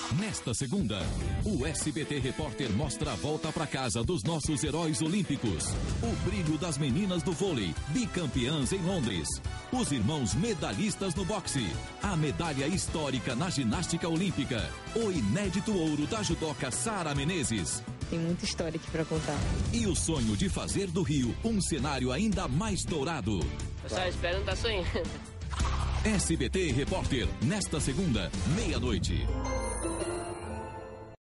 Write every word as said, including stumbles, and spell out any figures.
Nesta segunda, o S B T Repórter mostra a volta para casa dos nossos heróis olímpicos. O brilho das meninas do vôlei, bicampeãs em Londres. Os irmãos medalhistas no boxe. A medalha histórica na ginástica olímpica. O inédito ouro da judoca Sara Menezes. Tem muita história aqui para contar. E o sonho de fazer do Rio um cenário ainda mais dourado. Eu só espero não tá sonhando. S B T Repórter, nesta segunda, meia-noite.